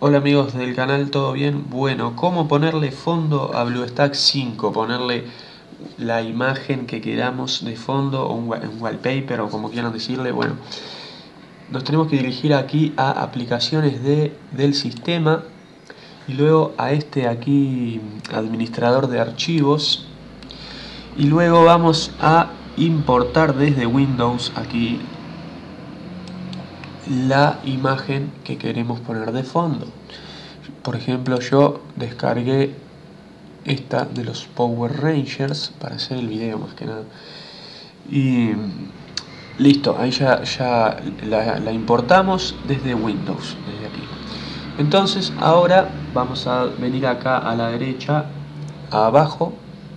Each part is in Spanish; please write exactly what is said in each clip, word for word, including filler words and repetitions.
Hola amigos del canal, ¿todo bien? Bueno, ¿cómo ponerle fondo a BlueStacks cinco? Ponerle la imagen que queramos de fondo o un, un wallpaper o como quieran decirle. Bueno, nos tenemos que dirigir aquí a aplicaciones de, del sistema y luego a este aquí administrador de archivos y luego vamos a importar desde Windows aquí la imagen que queremos poner de fondo. Por ejemplo, yo descargué esta de los Power Rangers para hacer el video más que nada y listo, ahí ya, ya la, la importamos desde Windows, desde aquí. Entonces ahora vamos a venir acá a la derecha, abajo,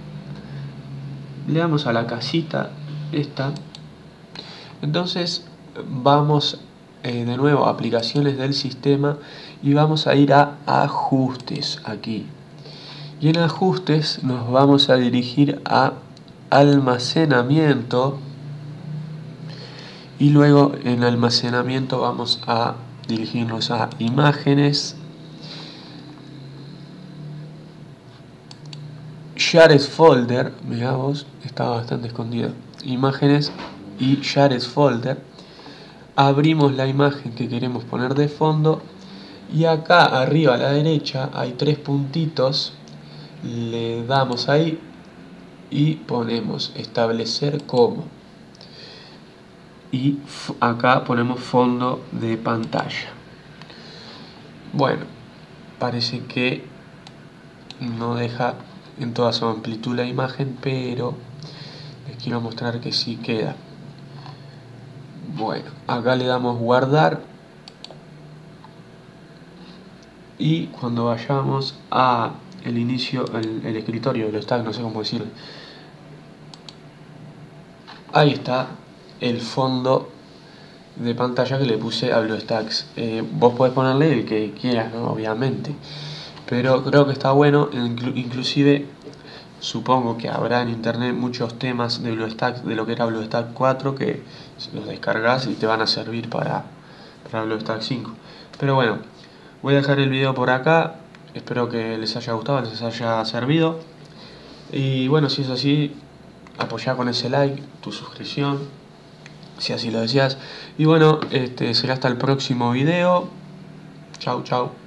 le damos a la casita esta. Entonces vamos eh, de nuevo a aplicaciones del sistema y vamos a ir a ajustes aquí. Y en ajustes nos vamos a dirigir a almacenamiento y luego en almacenamiento vamos a dirigirnos a imágenes, Shared Folder, veamos, está bastante escondido, imágenes y Shared Folder. Abrimos la imagen que queremos poner de fondo y acá arriba a la derecha hay tres puntitos, le damos ahí y ponemos establecer como y acá ponemos fondo de pantalla. Bueno, parece que no deja en toda su amplitud la imagen, pero les quiero mostrar que sí queda. Bueno, acá le damos guardar y cuando vayamos a el inicio, el, el escritorio, el stack, no sé cómo decirlo, ahí está el fondo de pantalla que le puse a BlueStacks. Eh, vos podés ponerle el que quieras, ¿no? Obviamente, pero creo que está bueno. Inclu inclusive supongo que habrá en internet muchos temas de BlueStacks, de lo que era BlueStacks cuatro, que los descargas y te van a servir para, para BlueStacks cinco. Pero bueno, voy a dejar el video por acá. Espero que les haya gustado, les haya servido. Y bueno, si es así, apoyá con ese like, tu suscripción, si así lo deseas. Y bueno, este será hasta el próximo video. Chau, chau.